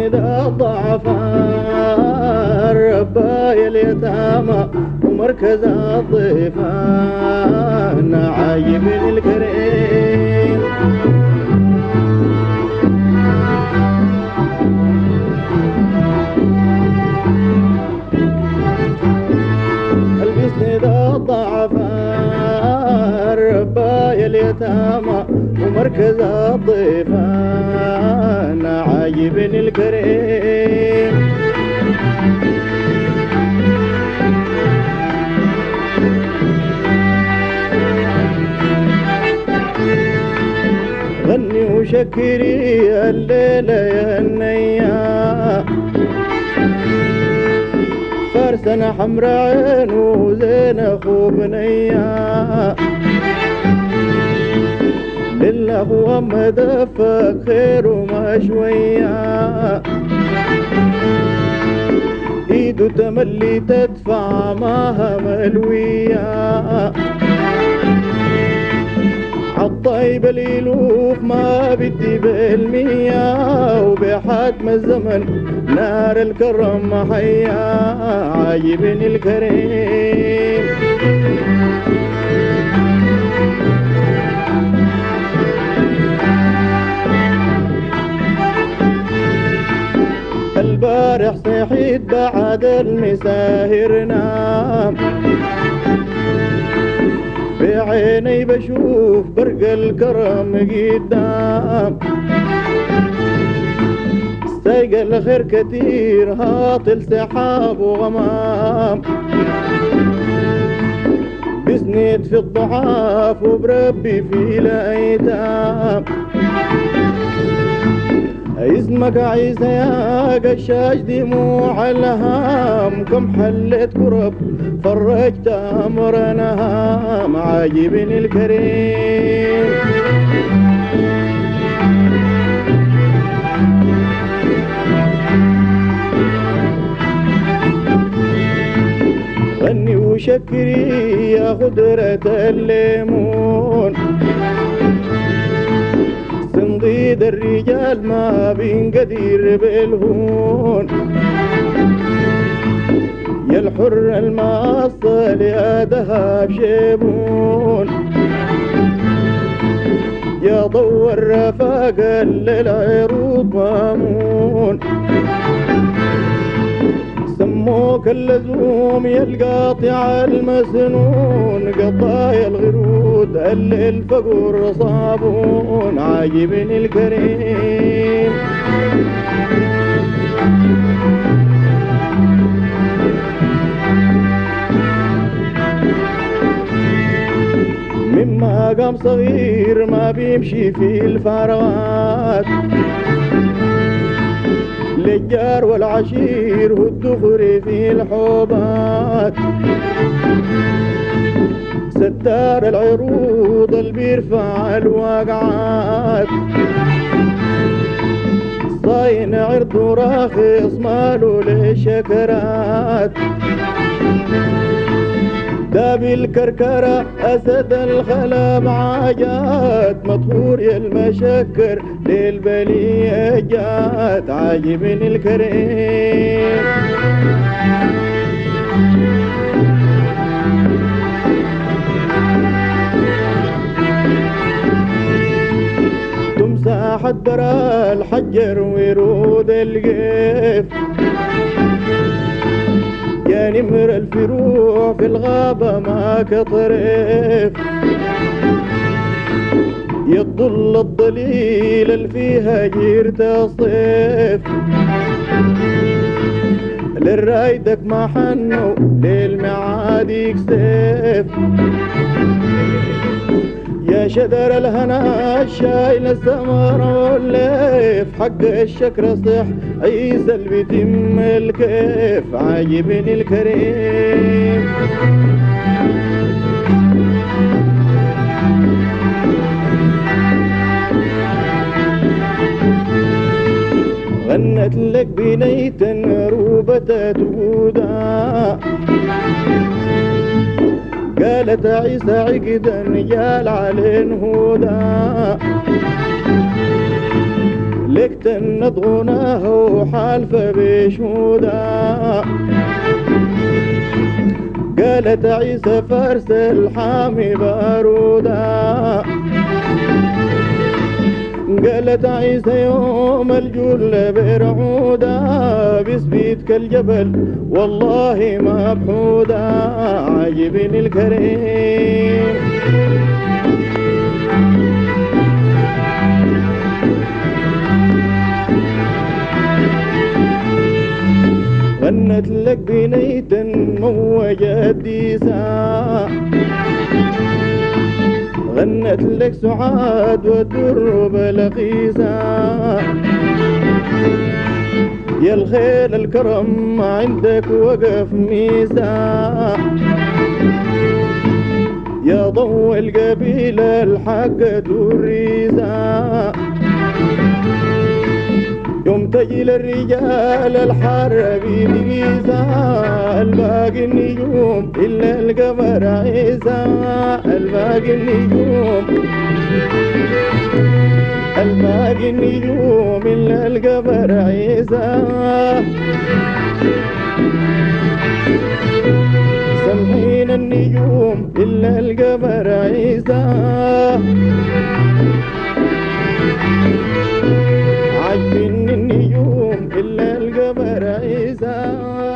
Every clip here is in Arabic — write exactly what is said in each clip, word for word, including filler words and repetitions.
بيسند الضعفاء ربايا اليتامى ومركز الضيفان عايب الكريم. بيسند الضعفاء ربايا اليتامى ومركز الضيفان عايب الكريم. غني وشكري الليلة يا النيا فارسنا حمر عين وزين اخو بنيا لله هو مدفك خير وما شوية ايده تملي تدفع معها ملوية عالطيب اليلوف ما بدي بالمية وبحتم الزمن نار الكرم محيا عايبني الكريم. البارح صحيت بعد المساهر نام بعيني بشوف برق الكرم قدام سايق الخير كتير هاطل سحاب وغمام بسند في الضعاف وبربي في الايتام اسمك عيسى يا قشاش دموع الهام كم حلت كرب فرجت امرنا هام عاجبني الكريم. غني وشكري يا خضرة الليمون صنديد الرجال ما بينقدر بالهون يا الحر المعصل يا دهب شيبون يا ضو الرفاق للعروض مامون سموك اللزوم يا القاطع المسنون قطايا الغرود اللي الفقر صابون عاجبني الكريم. مما قام صغير ما بيمشي في الفراغات للجار والعشير والدغري في الحوبات ستار العروض اللي بيرفع الواقعات صاين عرض وراخص ماله للشكرات داب الكركرة أسد الخلب عاجات مطهور يا المشكر للبلية جات عاجبني الكريم. تمساح برا الحجر ورود القيف يا نمر الفروع في الغابة ما كطريف يضل الضليل اللي فيها جيرت الصيف للرايدك ما حنوا للمعاديك سيف يا شدر الهنا الشايل السمر والليف حق الشكر صح عيسى اللي بيتم الكيف عاجبني الكريم. غنت لك بنيت روبة تودا قالت عيسى عقدا جال عليه هدى لك تند غناه وحالف بشهودا قالت عيسى فارس الحامي بارودا قالت عيسى يوم الجل برعودا بسبيت كالجبل والله ما بحودا عاجبني الكريم غنت لك بنيت موجة ديسا غنت لك سعاد والدرب لقيسا يا الخيل الكرم عندك وقف ميسا يا ضوء القبيلة الحق دريسا يوم تجي للرجال الحرب بقيسا الباقي النجوم إلا القمر عيسى الباقي النجوم الباقي النجوم إلا القمر عيسى سمحين النجوم إلا القمر عيسى عاجبني النجوم إلا القمر عيسى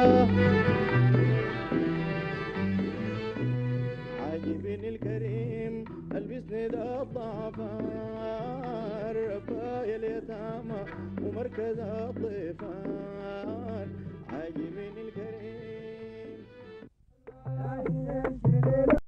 عاجبني الكريم البسني ذا الضعفان ربايا اليتامى ومركز الضيفان عاجبني الكريم